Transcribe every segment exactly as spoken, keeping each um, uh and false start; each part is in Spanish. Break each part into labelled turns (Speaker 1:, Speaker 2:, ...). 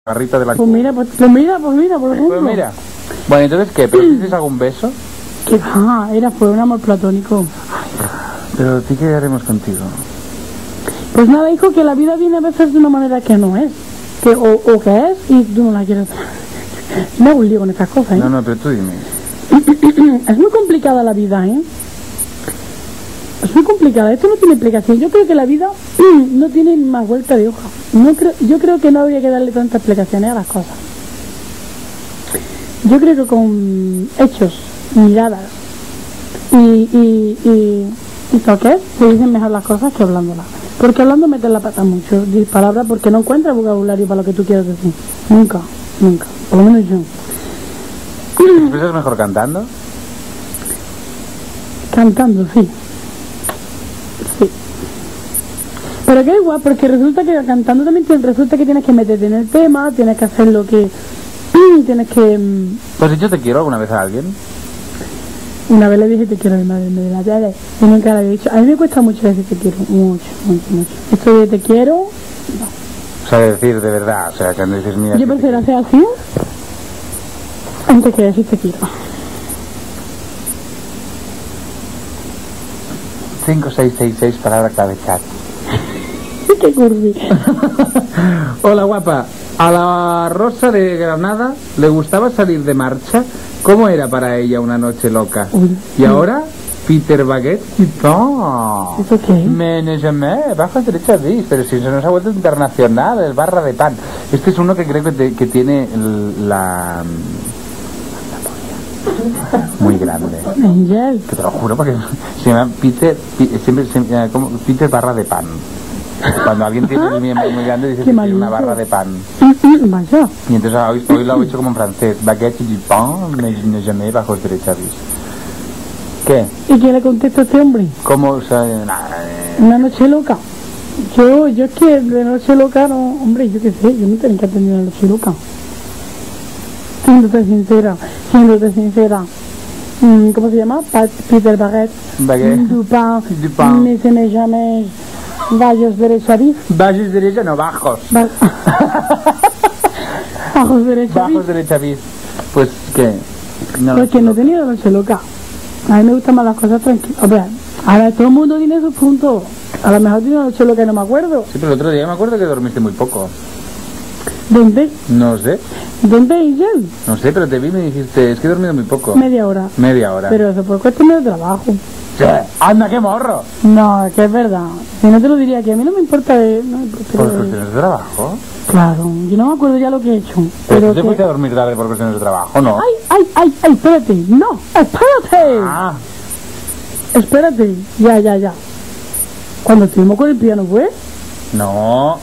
Speaker 1: garrita de la...
Speaker 2: Pues mira, pues, pues mira, pues mira, por ejemplo.
Speaker 1: Pues mira. Bueno, entonces, ¿qué? ¿Pero hiciste algún beso?
Speaker 2: Que va, era, fue un amor platónico.
Speaker 1: Pero ¿sí qué haremos contigo?
Speaker 2: Pues nada, hijo, que la vida viene a veces de una manera que no es. Que o, o que es y tú no la quieres. Me hago un lío con estas cosas, ¿eh?
Speaker 1: No, no, pero tú dime.
Speaker 2: Es muy complicada la vida, ¿eh? Es muy complicada, esto no tiene explicación. Yo creo que la vida no tiene más vuelta de hoja. No creo, yo creo que no habría que darle tantas explicaciones a las cosas. Yo creo que con hechos, miradas y, y, y, y toques se dicen mejor las cosas que hablándolas. Porque hablando metes la pata mucho, diez palabras, porque no encuentras vocabulario para lo que tú quieres decir. Nunca, nunca, por lo menos yo.
Speaker 1: ¿Te expresas mejor cantando?
Speaker 2: Cantando, sí. Sí. Pero que igual, porque resulta que cantando también te, resulta que tienes que meterte en el tema, tienes que hacer lo que... tienes que...
Speaker 1: ¿Tú has dicho te quiero alguna vez a alguien?
Speaker 2: Una vez le dije te quiero a mi madre, me la tele, y nunca le había dicho. A mí me cuesta mucho decir te quiero, mucho, mucho, mucho. Esto de te quiero, no.
Speaker 1: O sea, decir de verdad, o sea, cuando dices mía...
Speaker 2: Yo prefiero hacer así, antes que decir te quiero.
Speaker 1: cinco seis seis seis palabra clave chat.
Speaker 2: Qué cursi.
Speaker 1: Hola, guapa. A la Rosa de Granada le gustaba salir de marcha. ¿Cómo era para ella una noche loca?
Speaker 2: Uy,
Speaker 1: y ahora, Peter Baguette, ¡oh!
Speaker 2: ¿Eso qué?
Speaker 1: Me ne jamais, bajo derecha bis, pero si se nos ha vuelto internacional, el barra de pan. Este es uno que creo que, te, que tiene el, la... muy grande.
Speaker 2: Angel.
Speaker 1: Que te lo juro porque se llama Peter, siempre se llama como Peter barra de pan. Cuando alguien tiene el miembro muy grande dice que tiene una barra de pan.
Speaker 2: Vaya.
Speaker 1: Y entonces hoy, hoy lo he hecho como en francés. Baguette du pain, ne jamais bajo derecha bis. ¿Qué?
Speaker 2: ¿Y qué le contesta a este hombre?
Speaker 1: ¿Cómo? O sea, nah, eh.
Speaker 2: Una noche loca. Yo, yo es que de noche loca no, hombre, yo qué sé, yo no tengo que atender una noche loca. Siéndote sincera, siéndote sincera. Mm, ¿Cómo se llama? Pa Peter Baguette.
Speaker 1: Baguette.
Speaker 2: Du pain.
Speaker 1: Du pain.
Speaker 2: Ne se me jamais. Valles derecha bis.
Speaker 1: Valles derecha, no, bajos.
Speaker 2: Ba Bajos derecha bis.
Speaker 1: Bajos derecha bis. Pues, ¿qué? No,
Speaker 2: Porque no he tenido noche loca. A mí me gustan más las cosas tranquilas. O sea, ahora todo el mundo tiene sus puntos. A lo mejor tiene una noche loca y no me acuerdo.
Speaker 1: Sí, pero el otro día me acuerdo que dormiste muy poco.
Speaker 2: ¿Dónde?
Speaker 1: No sé.
Speaker 2: ¿Dónde, Angel?
Speaker 1: No sé, pero te vi y me dijiste, es que he dormido muy poco.
Speaker 2: Media hora.
Speaker 1: Media hora.
Speaker 2: Pero eso por cuestión de trabajo.
Speaker 1: ¿Qué? ¡Anda, qué morro!
Speaker 2: No, es que es verdad. Si no te lo diría, que a mí no me importa. De, no me importa
Speaker 1: ¿Por
Speaker 2: de...
Speaker 1: cuestiones de trabajo?
Speaker 2: Claro, yo no me acuerdo ya lo que he hecho.
Speaker 1: Pero,
Speaker 2: Pero
Speaker 1: tú te
Speaker 2: que...
Speaker 1: fuiste a dormir tarde por cuestiones de trabajo, ¿no?
Speaker 2: ¡Ay, ay, ay, ay! Espérate. No, espérate.
Speaker 1: Ah,
Speaker 2: Espérate. Ya, ya, ya. Cuando estuvimos con el piano, ¿fue?
Speaker 1: no,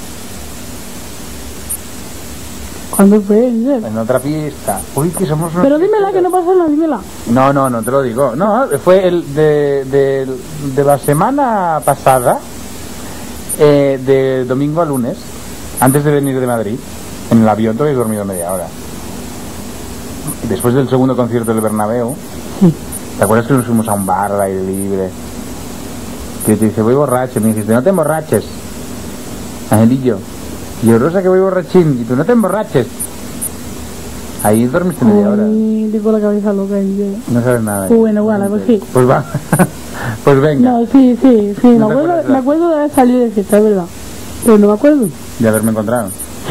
Speaker 2: ¿Cuándo fue, Angel?
Speaker 1: en otra fiesta. Uy, que somos unos...
Speaker 2: Pero dímela, que no pasa nada, dímela.
Speaker 1: No, no, no te lo digo. No, fue el de, de, de la semana pasada, eh, de domingo a lunes, antes de venir de Madrid. En el avión te habéis dormido media hora. Después del segundo concierto del Bernabéu,
Speaker 2: Sí.
Speaker 1: ¿te acuerdas que nos fuimos a un bar al aire libre? Que te dice, voy borracho. Y me dijiste, no te emborraches, Angelillo. Y yo, Rosa, que voy borrachín. Y tú, no te emborraches. Ahí dormiste media hora.
Speaker 2: Ay, tengo la cabeza loca, Angel.
Speaker 1: No sabes nada.
Speaker 2: Bueno, bueno, pues sí.
Speaker 1: Pues va. Pues venga.
Speaker 2: No, sí, sí, sí.
Speaker 1: ¿No
Speaker 2: me,
Speaker 1: te
Speaker 2: acuerdo,
Speaker 1: acuerdas?
Speaker 2: me acuerdo de haber salido de fiesta, es verdad. Pero no me acuerdo.
Speaker 1: De haberme encontrado.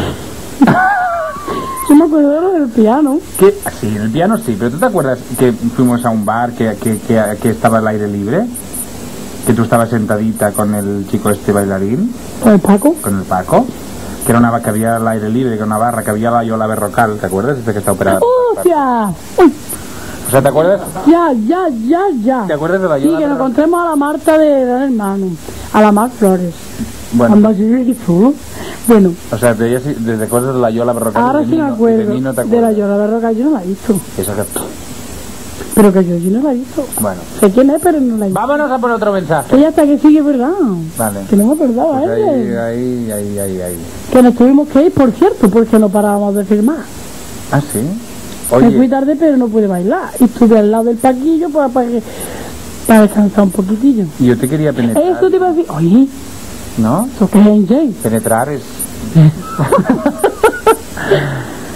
Speaker 2: Yo me acuerdo de lo del piano.
Speaker 1: ¿Qué? Sí, en el piano sí, pero ¿tú te acuerdas que fuimos a un bar que, que, que, que estaba al aire libre? Que tú estabas sentadita con el chico este bailarín,
Speaker 2: ¿Con el Paco?
Speaker 1: con el Paco, que era una barra que había al aire libre, que era una barra que había la Yola Berrocal, ¿te acuerdas? Este que está operado.
Speaker 2: ¡Hostia! Uy,
Speaker 1: O sea, ¿te acuerdas?
Speaker 2: ya, ya, ya, ya.
Speaker 1: ¿Te acuerdas de la
Speaker 2: Sí,
Speaker 1: Yola
Speaker 2: que nos
Speaker 1: Berrocal?
Speaker 2: encontremos a la Marta de Gran Hermano. A la Mar Flores.
Speaker 1: Bueno,
Speaker 2: Anda, sí, qué chulo. Bueno,
Speaker 1: o sea, de ella sí, desde cosas de la Yola Berrocal.
Speaker 2: ahora
Speaker 1: de
Speaker 2: sí
Speaker 1: mí
Speaker 2: me
Speaker 1: no-
Speaker 2: acuerdo.
Speaker 1: De mí no te
Speaker 2: De la
Speaker 1: acuerdas.
Speaker 2: Yola Berroca yo no la he visto.
Speaker 1: Eso que...
Speaker 2: Pero que yo, yo no la he visto.
Speaker 1: Bueno.
Speaker 2: Sé quién es, pero no la he visto.
Speaker 1: Vámonos a por otro mensaje.
Speaker 2: Ella está que sigue, ¿verdad?
Speaker 1: Vale.
Speaker 2: Que no me acordaba,
Speaker 1: Pues ahí,
Speaker 2: ¿eh?
Speaker 1: ahí, ahí, ahí, ahí.
Speaker 2: Que nos tuvimos que ir, por cierto, porque no parábamos de filmar.
Speaker 1: Ah, sí.
Speaker 2: Me fui
Speaker 1: Oye,
Speaker 2: tarde, pero no pude bailar. Y estuve al lado del paquillo para, para, que- para descansar un poquitillo.
Speaker 1: yo te quería penetrar.
Speaker 2: Eso te iba a decir, oye,
Speaker 1: ¿No?
Speaker 2: ¿eso qué es, Jay?
Speaker 1: Penetrar es...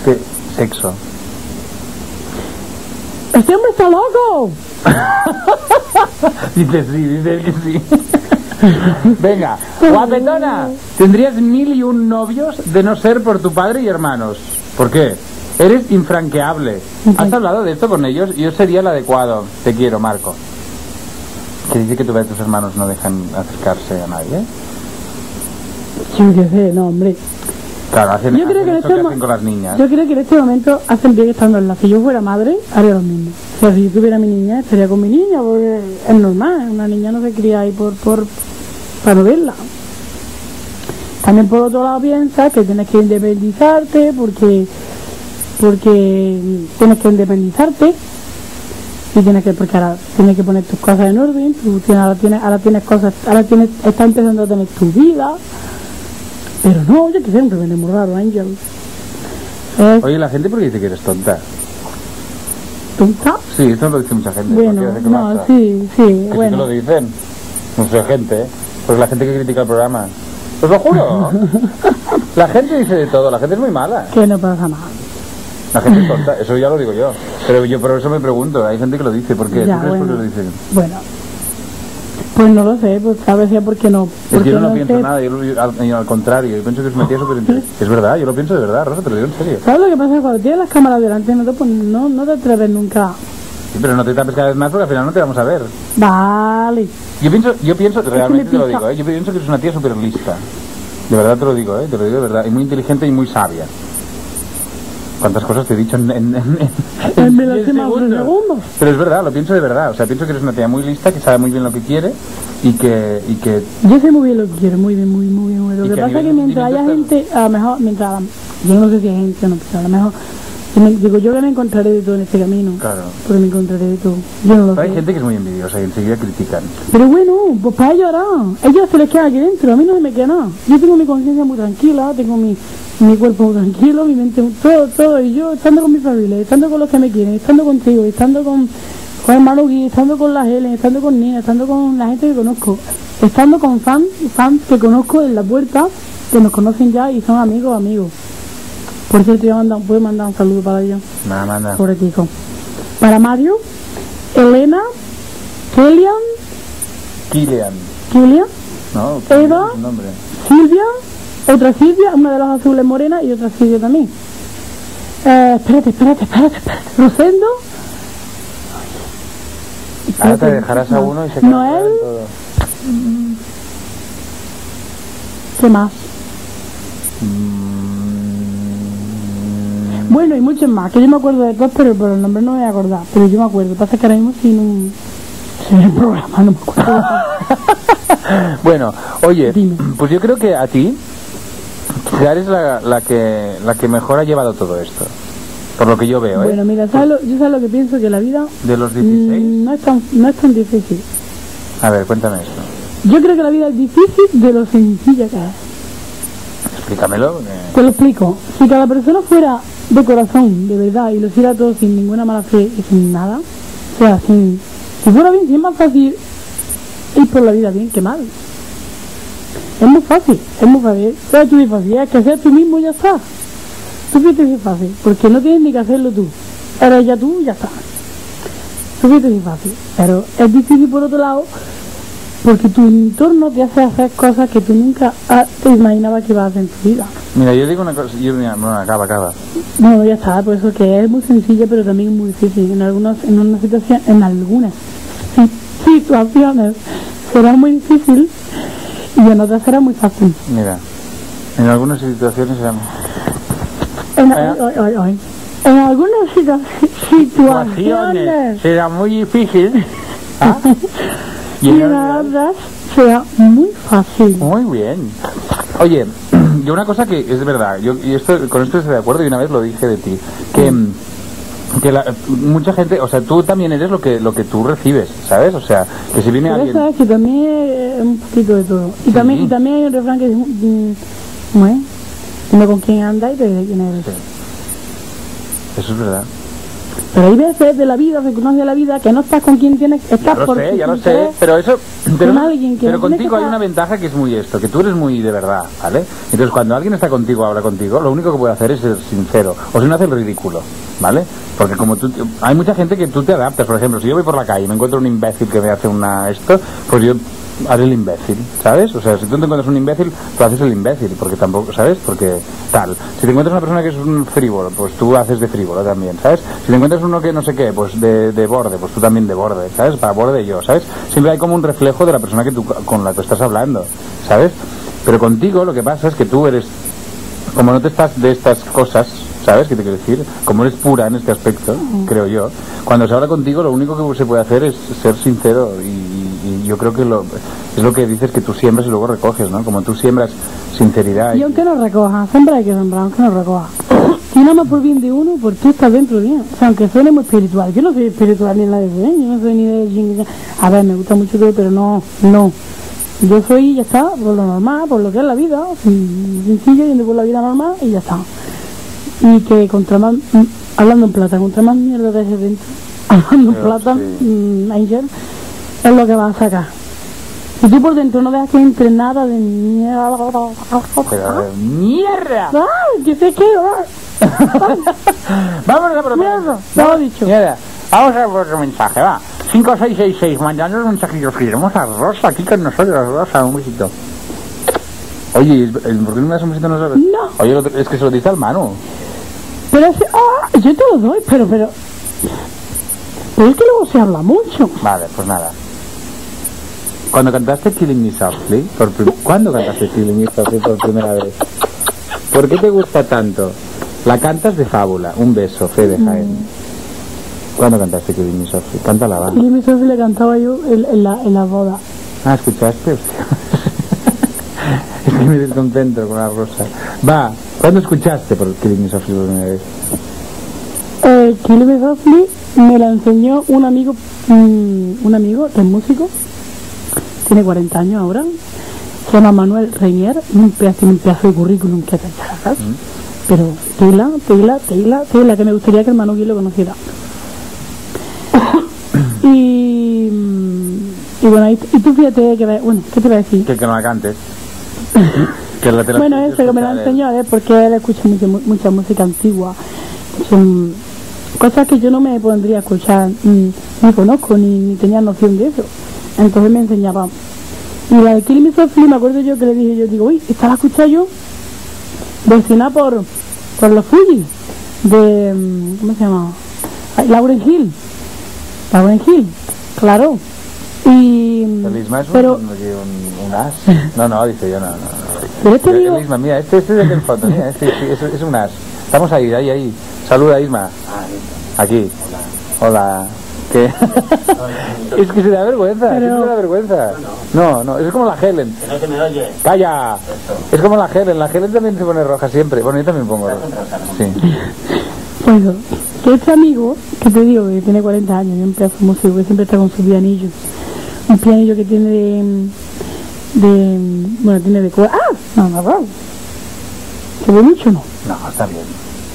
Speaker 1: ¿Qué? Sexo.
Speaker 2: ¡Este hombre está loco!
Speaker 1: Dice sí, dice que sí. Venga, guapetona, tendrías mil y un novios de no ser por tu padre y hermanos. ¿Por qué? Eres infranqueable. ¿Has hablado de esto con ellos? Yo sería el adecuado. Te quiero, Marco. Que dice que tu padre y tus hermanos no dejan acercarse a nadie.
Speaker 2: Yo qué sé, no, hombre.
Speaker 1: Claro, hacen,
Speaker 2: yo creo
Speaker 1: hacen
Speaker 2: que en
Speaker 1: eso
Speaker 2: este
Speaker 1: que
Speaker 2: mo-
Speaker 1: hacen con las niñas.
Speaker 2: Yo creo que en este momento hacen bien estando en la. Si yo fuera madre, haría lo mismo. O sea, si yo tuviera mi niña, estaría con mi niña, porque es normal. Una niña no se cría ahí por, por para no verla. También por otro lado piensas que tienes que independizarte, porque porque tienes que independizarte y tienes que, porque ahora tienes que poner tus cosas en orden. Tú tienes, ahora tienes, ahora tienes cosas, ahora tienes, estás empezando a tener tu vida. Pero no, yo que siempre viene muy raro, Ángel. Es
Speaker 1: Oye, la gente, ¿por qué dice que eres tonta?
Speaker 2: tonta.
Speaker 1: Sí, esto lo dice mucha gente.
Speaker 2: Bueno,
Speaker 1: cualquiera que
Speaker 2: no,
Speaker 1: basta.
Speaker 2: sí, sí,
Speaker 1: Que sí que
Speaker 2: bueno.
Speaker 1: lo dicen. Mucha gente, ¿eh? Pues la gente que critica el programa. Os lo juro. La gente dice de todo, la gente es muy mala.
Speaker 2: Que no pasa nada.
Speaker 1: La gente es tonta, eso ya lo digo yo. Pero yo por eso me pregunto, hay gente que lo dice, ¿por qué?
Speaker 2: Ya,
Speaker 1: ¿Tú crees
Speaker 2: bueno.
Speaker 1: por qué lo dicen?
Speaker 2: Bueno, pues no lo sé, pues a veces porque no.
Speaker 1: Es que
Speaker 2: Porque
Speaker 1: yo no,
Speaker 2: no
Speaker 1: pienso
Speaker 2: sé.
Speaker 1: nada, yo, lo- yo- al, yo al contrario, yo pienso que es una tía súper inteligente. Es verdad, yo lo pienso de verdad, Rosa, te lo digo en serio.
Speaker 2: ¿Sabes lo que pasa? Cuando tienes las cámaras delante no te, pon- no, no te atreves nunca.
Speaker 1: Sí, pero no te tapes cada vez más porque al final no te vamos a ver.
Speaker 2: Vale.
Speaker 1: Yo pienso, yo pienso, realmente te lo
Speaker 2: piensa-
Speaker 1: digo, ¿eh? Yo pienso que eres una tía súper lista. De verdad te lo digo, ¿eh? Te lo digo de verdad. Y muy inteligente y muy sabia. ¿Cuántas cosas te he dicho en, en, en, en,
Speaker 2: En
Speaker 1: diez
Speaker 2: milésimas de segundos.
Speaker 1: Pero es verdad, lo pienso de verdad. O sea, pienso que eres una tía muy lista, que sabe muy bien lo que quiere y que... Y que
Speaker 2: Yo sé muy bien lo que quiero, muy bien, muy, muy bien. Lo
Speaker 1: Y
Speaker 2: que
Speaker 1: que a
Speaker 2: pasa es
Speaker 1: nivel
Speaker 2: que
Speaker 1: de
Speaker 2: mientras haya
Speaker 1: sentimientos
Speaker 2: gente, a lo mejor, mientras, yo no sé si hay gente o no, pero a lo mejor, yo me- digo yo que me encontraré de todo en este camino.
Speaker 1: Claro.
Speaker 2: Porque me encontraré de todo. Yo no lo
Speaker 1: Pero hay
Speaker 2: sé.
Speaker 1: gente que es muy envidiosa y enseguida critican.
Speaker 2: Pero bueno, pues para ellos harán. Ellos se les queda aquí dentro, a mí no se me queda nada. Yo tengo mi conciencia muy tranquila, tengo mi, mi cuerpo muy tranquilo, mi mente, todo, todo. Y yo estando con mi familia, estando con los que me quieren, estando contigo, estando con, con hermano Gui, estando con la Helen, estando con Nina, estando con la gente que conozco, estando con fans, fans que conozco en la puerta, que nos conocen ya y son amigos, amigos. Por cierto, yo mando, puedo mandar un saludo para ellos.
Speaker 1: Nada, manda.
Speaker 2: Pobre tico. Para Mario, Elena, Kelian,
Speaker 1: Kilian.
Speaker 2: Kilian,
Speaker 1: ¿No?
Speaker 2: Eva.
Speaker 1: Es un nombre.
Speaker 2: Silvia, otra Silvia, una de las azules morenas y otra Silvia también. Eh, espérate, espérate, espérate, espérate. Rosendo.
Speaker 1: Ahora te dejarás a uno y se quedará
Speaker 2: Noel.
Speaker 1: en todo.
Speaker 2: ¿Qué más?
Speaker 1: Mm,
Speaker 2: Bueno, y muchos más, que yo me acuerdo de todos, pero por el nombre no me voy a acordar. Pero yo me acuerdo, pasa que ahora mismo sin un... sin el programa, no me acuerdo.
Speaker 1: Bueno, oye,
Speaker 2: Dime.
Speaker 1: pues yo creo que a ti quizá eres la, la que la que mejor ha llevado todo esto, por lo que yo veo, ¿eh?
Speaker 2: Bueno, mira, ¿sabes lo, yo sabes lo que pienso, que la vida
Speaker 1: De los dieciséis.
Speaker 2: mm, no, es tan, no es tan difícil.
Speaker 1: A ver, cuéntame esto.
Speaker 2: Yo creo que la vida es difícil de lo sencilla que es.
Speaker 1: Explícamelo. eh.
Speaker 2: Te lo explico. Si cada persona fuera de corazón, de verdad, y lo hiciera todo sin ninguna mala fe y sin nada, o sea, sin, si fuera bien, si es más fácil ir por la vida bien que mal. Es muy fácil, es muy fácil. Sea tú muy fácil, es que seas tú mismo y ya está. Tú fíjate si es fácil, porque no tienes ni que hacerlo tú. Eres ya tú y ya está. Tú fíjate si es fácil, pero es difícil por otro lado, porque tu entorno te hace hacer cosas que tú nunca ah, te imaginabas que ibas a hacer en tu vida.
Speaker 1: Mira, yo digo una cosa, yo, mira, no, acaba, acaba.
Speaker 2: No, ya está, por eso que es muy sencilla, pero también es muy difícil. En algunas, en una situación, en algunas si- situaciones será muy difícil y en otras será muy fácil.
Speaker 1: Mira, en algunas situaciones eran
Speaker 2: En,
Speaker 1: ¿Eh?
Speaker 2: ay, ay, ay. En algunas situa- situaciones
Speaker 1: será muy difícil. ¿Ah?
Speaker 2: y
Speaker 1: en
Speaker 2: en
Speaker 1: otras-
Speaker 2: otras será muy fácil.
Speaker 1: Muy bien. Oye, yo una cosa que es verdad, yo y esto con esto estoy de acuerdo y una vez lo dije de ti, que mm, que la, mucha gente, o sea, tú también eres lo que lo que tú recibes, ¿sabes? O sea, que si viene
Speaker 2: Pero
Speaker 1: alguien,
Speaker 2: sabes que también es un poquito de todo. Y
Speaker 1: Sí.
Speaker 2: también y también hay un refrán que dice, mm, ¿cómo es? Dime con quién anda y te diré quién eres.
Speaker 1: Sí. Eso es verdad.
Speaker 2: Pero hay veces de la vida, circunstancias de la vida, que no estás con quien tienes, estás
Speaker 1: Ya lo
Speaker 2: por
Speaker 1: sé,
Speaker 2: tu
Speaker 1: ya lo sé,
Speaker 2: interés
Speaker 1: pero eso, pero,
Speaker 2: con alguien que
Speaker 1: pero
Speaker 2: no tiene
Speaker 1: contigo
Speaker 2: que
Speaker 1: hay una
Speaker 2: estar-
Speaker 1: ventaja que es muy esto, que tú eres muy de verdad, ¿vale? Entonces cuando alguien está contigo, habla contigo, lo único que puede hacer es ser sincero, o si no hace el ridículo, ¿vale? Porque como tú, hay mucha gente que tú te adaptas, por ejemplo, si yo voy por la calle y me encuentro un imbécil que me hace una esto, pues yo haré el imbécil, ¿sabes? O sea, si tú te encuentras un imbécil, tú haces el imbécil, porque tampoco, ¿sabes? Porque tal. Si te encuentras una persona que es un frívolo, pues tú haces de frívolo también, ¿sabes? Si te encuentras uno que no sé qué, pues de, de borde, pues tú también de borde, ¿sabes? Para borde yo, ¿sabes? Siempre hay como un reflejo de la persona que tú, con la que estás hablando, ¿sabes? Pero contigo lo que pasa es que tú eres, como no te estás de estas cosas, ¿sabes qué te quiero decir? Como eres pura en este aspecto, creo yo, cuando se habla contigo lo único que se puede hacer es ser sincero y, y yo creo que lo, es lo que dices que tú siembras y luego recoges, ¿no? Como tú siembras sinceridad.
Speaker 2: Y
Speaker 1: Y,
Speaker 2: aunque no recoja, siempre hay que sembrar, aunque no recoja. Si nada más por bien de uno, por tú estás dentro bien. O sea, aunque suene muy espiritual. Yo no soy espiritual ni nada de eso, ¿eh? Yo no soy ni de... A ver, me gusta mucho todo, pero no, no. Yo soy, ya está, por lo normal, por lo que es la vida, mm, sencillo, yendo por la vida normal y ya está. Y que contra más, mm, hablando en plata, contra más mierda de ese dentro, hablando en
Speaker 1: Yo,
Speaker 2: plata,
Speaker 1: sí.
Speaker 2: mm, Angel, es lo que vas a sacar. Si tú por dentro no dejas que entre nada de mierda...
Speaker 1: pero, ¡mierda!
Speaker 2: ¡Ay, que sé que...
Speaker 1: Vamos a por
Speaker 2: Mierda, ya lo he dicho.
Speaker 1: Mierda. Vamos a por otro mensaje, va. cinco seis seis seis, mandando un mensajito. Queremos a Rosa aquí con nosotros, Rosa, un besito. Oye, ¿por qué no me das un besito a nosotros?
Speaker 2: No.
Speaker 1: Oye, lo- es que se lo dice al Manu.
Speaker 2: Pero es... ¡Ah! Yo te lo doy, pero, pero... Pero es que luego se habla mucho.
Speaker 1: Vale, pues nada. Cuando cantaste Killing Me Softly, por prim- ¿cuándo cantaste Killing Me Softly por primera vez? ¿Por qué te gusta tanto? La cantas de fábula. Un beso, Fe de Jaén. ¿Cuándo cantaste Killing Me Softly? Cántala, va.
Speaker 2: Y mi socio le cantaba yo en, en la, en la boda.
Speaker 1: Ah, ¿escuchaste? Hostia. Es que me desconcentro con la Rosa. Va, ¿cuándo escuchaste por Killing Me Softly por primera vez?
Speaker 2: Eh, Kill Me Softly me la enseñó un amigo, mm, un amigo que es músico, tiene cuarenta años ahora, se llama Manuel Reinier, un pedazo, un pedazo de currículum que te echas,
Speaker 1: Mm.
Speaker 2: pero tela, tela, tela, tela, que me gustaría que el Manu Gui lo conociera. y, mm, y bueno, y, y tú fíjate que, bueno, ¿qué te iba a decir?
Speaker 1: Que, que no la cantes. Que la te la
Speaker 2: Bueno,
Speaker 1: tienes
Speaker 2: eso que me lo
Speaker 1: escuchar, eh.
Speaker 2: enseñó, ¿eh? Porque él escucha mucha, mu- mucha música antigua. Son cosas que yo no me pondría a escuchar, mm, ni conozco, ni, ni tenía noción de eso. Entonces me enseñaba. Y la de Kill Me Softly, me acuerdo yo que le dije, yo digo, uy, esta la escuché yo, destinada por, por los Fuji, de, mm, ¿cómo se llama? Ay, Lauryn Hill. Lauryn Hill, claro. Y,
Speaker 1: El Isma es un,
Speaker 2: pero,
Speaker 1: un, un as. No, no, dice yo, no, no. no.
Speaker 2: pero este
Speaker 1: El-
Speaker 2: digo,
Speaker 1: el Isma, mira, este, este es el foto, mira, este, este, es, es un as. Estamos ahí, ahí, ahí. Saluda, Isma. Aquí. Hola. ¿Qué? Es que se da vergüenza,
Speaker 2: Pero-
Speaker 1: es que se da vergüenza. No, no, es como la Helen.
Speaker 3: Que no se me oye.
Speaker 1: ¡Calla! Es como la Helen, la Helen también se pone roja siempre. Bueno, yo también pongo roja. Sí.
Speaker 2: pues, que este amigo, que te digo, que tiene cuarenta años, y un pedazo de músico, que siempre está con su pianillo. Un pianillo que tiene de, de bueno, tiene de cuerda. ¡Ah! No, no, no. ¿Se ve mucho o no?
Speaker 1: No, está bien.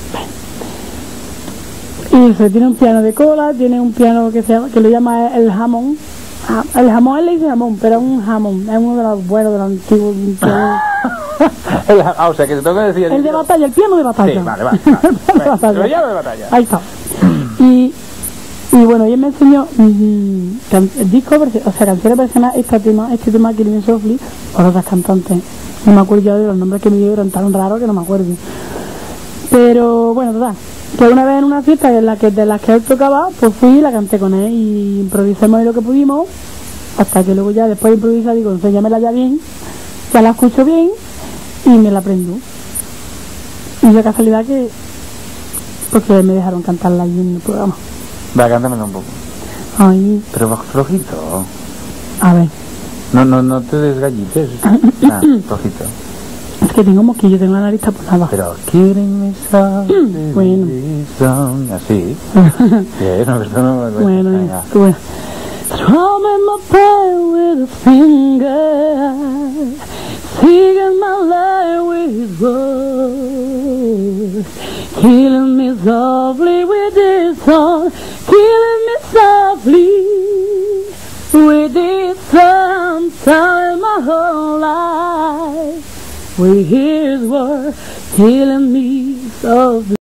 Speaker 2: Y eso, tiene un piano de cola, tiene un piano que se llama, que lo llama el jamón. Ah, el jamón, él le dice jamón, pero es un jamón, es uno de los buenos, de los antiguos. un piano.
Speaker 1: El- ah, o sea, que te tengo que decir...
Speaker 2: El de batalla, el piano de batalla.
Speaker 1: Sí, vale, vale.
Speaker 2: El
Speaker 1: vale.
Speaker 2: piano de batalla.
Speaker 1: Pero ya de batalla.
Speaker 2: Ahí está. Y, y bueno, ella me enseñó mm, can- disco, versi- o sea, canciones versionadas, este tema, este tema Killing Me Softly, por otras cantantes. No me acuerdo ya de los nombres que me dio, eran tan raros que no me acuerdo. Pero bueno, total, que una vez en una fiesta en la que, de las que él tocaba, pues fui y la canté con él y improvisamos ahí lo que pudimos, hasta que luego ya después de improvisar digo, enséñamela ya bien, ya la escucho bien y me la aprendo. Y la casualidad que, porque me dejaron cantarla ahí en el programa.
Speaker 1: Va, cántamelo un poco.
Speaker 2: Ay,
Speaker 1: Pero bajo flojito.
Speaker 2: a ver,
Speaker 1: No, no, no te desgallites. Ah, flojito.
Speaker 2: es que tengo moquillo, tengo la nariz taponada.
Speaker 1: Pero quieren me sabe
Speaker 2: Bueno.
Speaker 1: son así. Bien, no, esto no me
Speaker 2: Bueno,
Speaker 1: Venga.
Speaker 2: ya, bueno. Strumming my pain with a finger, singing my life with words, killing me softly with this song, killing me softly with this sometime my whole life. We here's what killing me softly.